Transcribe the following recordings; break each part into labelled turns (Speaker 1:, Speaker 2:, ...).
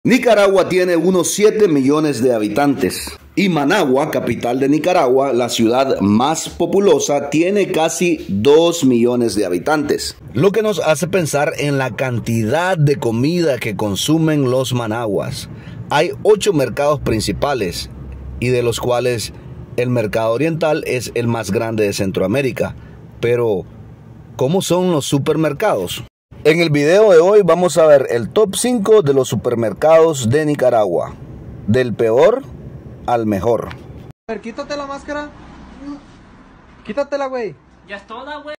Speaker 1: Nicaragua tiene unos 7 millones de habitantes y Managua, capital de Nicaragua, la ciudad más populosa, tiene casi 2 millones de habitantes. Lo que nos hace pensar en la cantidad de comida que consumen los managuas. Hay 8 mercados principales y de los cuales el mercado oriental es el más grande de Centroamérica. Pero, ¿cómo son los supermercados? En el video de hoy vamos a ver el top 5 de los supermercados de Nicaragua, del peor al mejor.
Speaker 2: A ver, quítate la máscara. Quítatela, güey.
Speaker 3: Ya es toda, güey.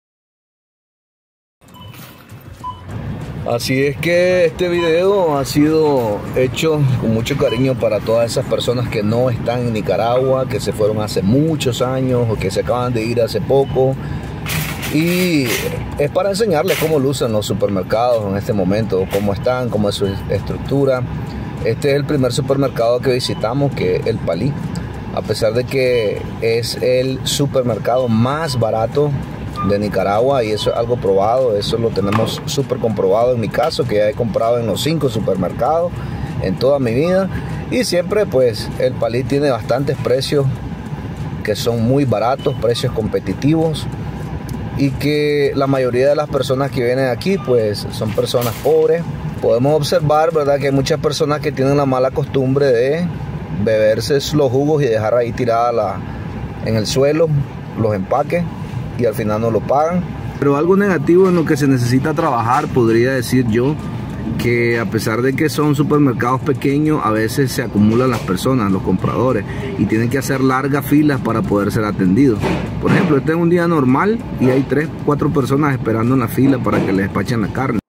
Speaker 1: Así es que este video ha sido hecho con mucho cariño para todas esas personas que no están en Nicaragua, que se fueron hace muchos años o que se acaban de ir hace poco. Y es para enseñarles cómo lucen los supermercados en este momento, cómo están, cómo es su estructura. Este es el primer supermercado que visitamos, que es el Palí. A pesar de que es el supermercado más barato de Nicaragua, y eso es algo probado, eso lo tenemos súper comprobado en mi caso, que ya he comprado en los 5 supermercados en toda mi vida. Y siempre pues el Palí tiene bastantes precios que son muy baratos, precios competitivos. Y que la mayoría de las personas que vienen aquí pues son personas pobres. Podemos observar, ¿verdad?, que hay muchas personas que tienen la mala costumbre de beberse los jugos y dejar ahí tirada en el suelo los empaques y al final no lo pagan. Pero algo negativo en lo que se necesita trabajar, podría decir yo, que a pesar de que son supermercados pequeños, a veces se acumulan las personas, los compradores, y tienen que hacer largas filas para poder ser atendidos. Por ejemplo, este es un día normal y hay 3 o 4 personas esperando en la fila para que les despachen la carne.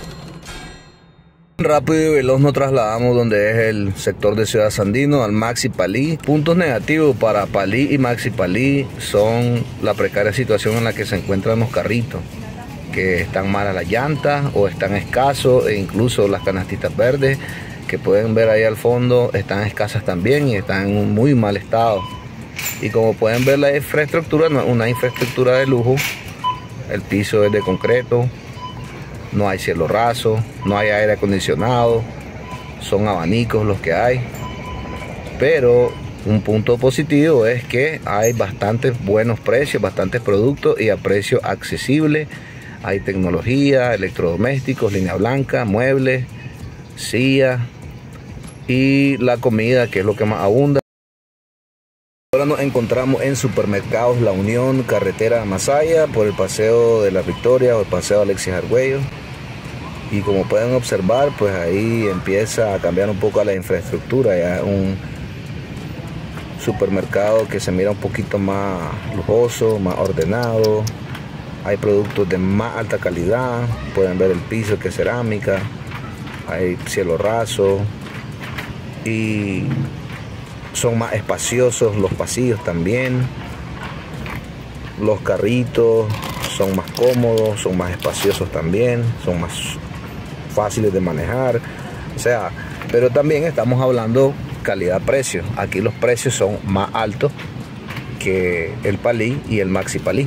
Speaker 1: Rápido y veloz nos trasladamos donde es el sector de Ciudad Sandino, al Maxi Palí. Puntos negativos para Palí y Maxi Palí son la precaria situación en la que se encuentran los carritos, que están malas las llantas o están escasos, e incluso las canastitas verdes que pueden ver ahí al fondo están escasas también y están en un muy mal estado. Y como pueden ver, la infraestructura no es una infraestructura de lujo. El piso es de concreto, no hay cielo raso, no hay aire acondicionado, son abanicos los que hay. Pero un punto positivo es que hay bastantes buenos precios, bastantes productos y a precio accesible. Hay tecnología, electrodomésticos, línea blanca, muebles, sillas y la comida, que es lo que más abunda. Ahora nos encontramos en Supermercados La Unión, carretera Masaya, por el Paseo de la Victoria o el Paseo Alexis Argüello. Y como pueden observar, pues ahí empieza a cambiar un poco la infraestructura. Ya es un supermercado que se mira un poquito más lujoso, más ordenado. Hay productos de más alta calidad, pueden ver el piso que es cerámica, hay cielo raso y son más espaciosos los pasillos también. Los carritos son más cómodos, son más espaciosos también, son más fáciles de manejar. O sea, pero también estamos hablando calidad-precio. Aquí los precios son más altos que el Palí y el Maxi Palí.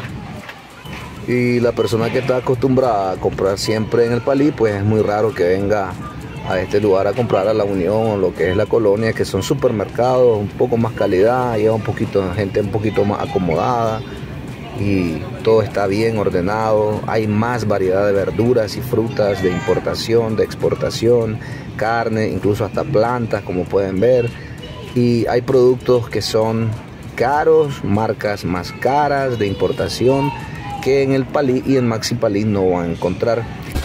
Speaker 1: Y la persona que está acostumbrada a comprar siempre en el Palí, pues es muy raro que venga a este lugar a comprar a La Unión o lo que es la colonia, que son supermercados un poco más calidad, lleva un poquito gente un poquito más acomodada y todo está bien ordenado. Hay más variedad de verduras y frutas de importación, de exportación, carne, incluso hasta plantas, como pueden ver. Y hay productos que son caros, marcas más caras de importación, que en el Palí y en Maxi Palí no van a encontrar.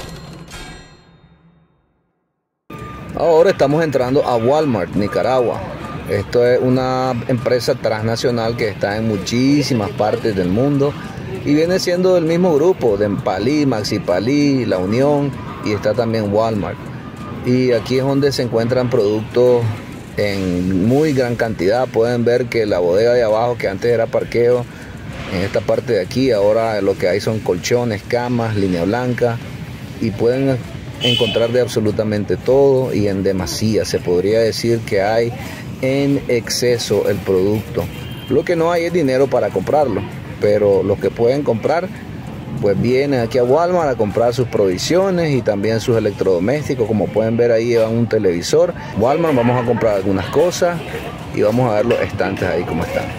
Speaker 1: Ahora estamos entrando a Walmart, Nicaragua. Esto es una empresa transnacional que está en muchísimas partes del mundo y viene siendo del mismo grupo, de Palí, Maxi Palí, La Unión, y está también Walmart. Y aquí es donde se encuentran productos en muy gran cantidad. Pueden ver que la bodega de abajo, que antes era parqueo, en esta parte de aquí ahora lo que hay son colchones, camas, línea blanca, y pueden encontrar de absolutamente todo y en demasía. Se podría decir que hay en exceso el producto. Lo que no hay es dinero para comprarlo, pero los que pueden comprar pues vienen aquí a Walmart a comprar sus provisiones y también sus electrodomésticos. Como pueden ver, ahí llevan un televisor. Walmart, vamos a comprar algunas cosas y vamos a ver los estantes ahí como están.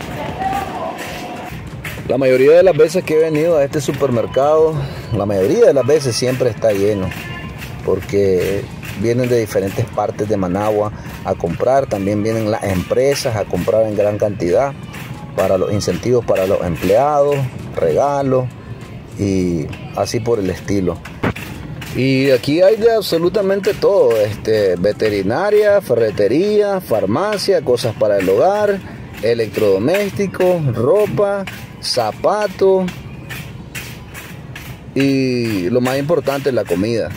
Speaker 1: La mayoría de las veces que he venido a este supermercado, la mayoría de las veces siempre está lleno, porque vienen de diferentes partes de Managua a comprar. También vienen las empresas a comprar en gran cantidad para los incentivos para los empleados, regalos y así por el estilo. Y aquí hay de absolutamente todo, veterinaria, ferretería, farmacia, cosas para el hogar, electrodomésticos, ropa, zapatos y lo más importante, la comida.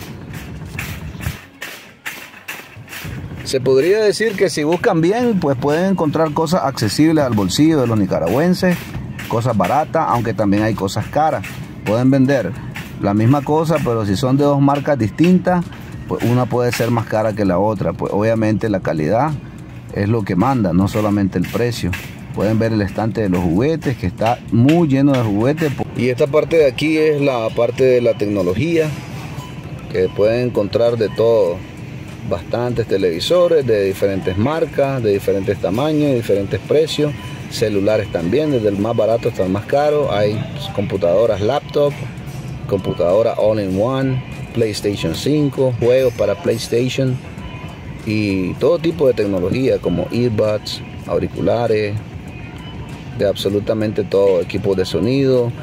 Speaker 1: Se podría decir que si buscan bien, pues pueden encontrar cosas accesibles al bolsillo de los nicaragüenses, cosas baratas, aunque también hay cosas caras. Pueden vender la misma cosa, pero si son de dos marcas distintas, pues una puede ser más cara que la otra. Pues obviamente la calidad es lo que manda, no solamente el precio. Pueden ver el estante de los juguetes, que está muy lleno de juguetes. Y esta parte de aquí es la parte de la tecnología, que pueden encontrar de todo. Bastantes televisores de diferentes marcas, de diferentes tamaños, de diferentes precios. Celulares también, desde el más barato hasta el más caro. Hay computadoras laptop, computadora all-in-one, PlayStation 5, juegos para PlayStation y todo tipo de tecnología como earbuds, auriculares, de absolutamente todo, equipos de sonido.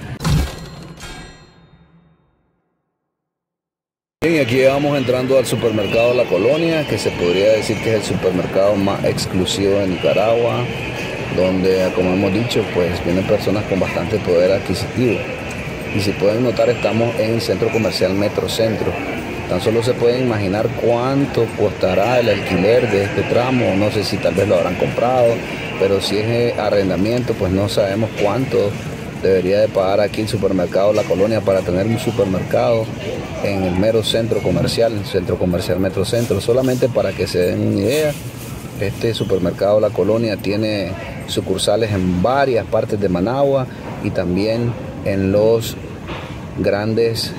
Speaker 1: Y aquí vamos entrando al supermercado La Colonia, que se podría decir que es el supermercado más exclusivo de Nicaragua, donde, como hemos dicho, pues vienen personas con bastante poder adquisitivo. Y si pueden notar, estamos en el centro comercial Metrocentro. Tan solo se pueden imaginar cuánto costará el alquiler de este tramo. No sé si tal vez lo habrán comprado, pero si es arrendamiento, pues no sabemos cuánto debería de pagar aquí el supermercado La Colonia para tener un supermercado en el mero centro comercial Metrocentro. Solamente para que se den una idea, este supermercado La Colonia tiene sucursales en varias partes de Managua y también en los grandes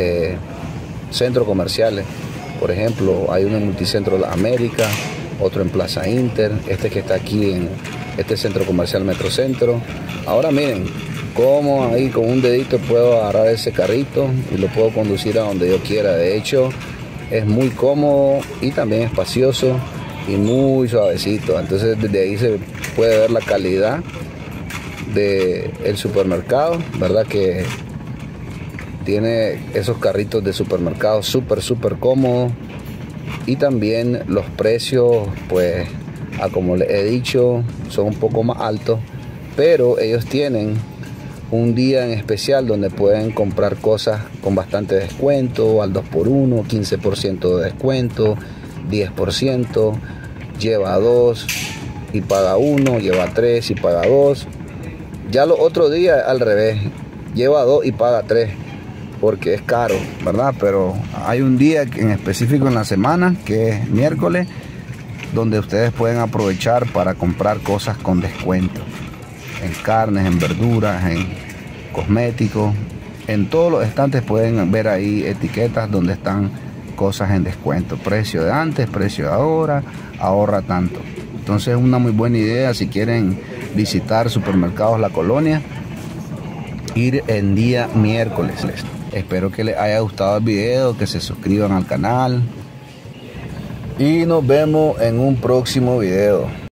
Speaker 1: centros comerciales. Por ejemplo, hay uno en Multicentro La América, otro en Plaza Inter, este que está aquí en este centro comercial Metrocentro. Ahora miren cómo ahí con un dedito puedo agarrar ese carrito y lo puedo conducir a donde yo quiera. De hecho, es muy cómodo y también espacioso y muy suavecito. Entonces desde ahí se puede ver la calidad del supermercado, ¿verdad? Que tiene esos carritos de supermercado súper cómodos. Y también los precios, pues, como les he dicho, son un poco más altos, pero ellos tienen un día en especial donde pueden comprar cosas con bastante descuento, al 2x1, 15% de descuento, 10%, lleva 2 y paga 1, lleva 3 y paga 2. Ya los otros días al revés, lleva 2 y paga 3, porque es caro, ¿verdad? Pero hay un día en específico en la semana, que es miércoles, donde ustedes pueden aprovechar para comprar cosas con descuento. En carnes, en verduras, en cosméticos. En todos los estantes pueden ver ahí etiquetas donde están cosas en descuento. Precio de antes, precio de ahora, ahorra tanto. Entonces es una muy buena idea si quieren visitar supermercados La Colonia, ir en día miércoles. Espero que les haya gustado el video, que se suscriban al canal y nos vemos en un próximo video.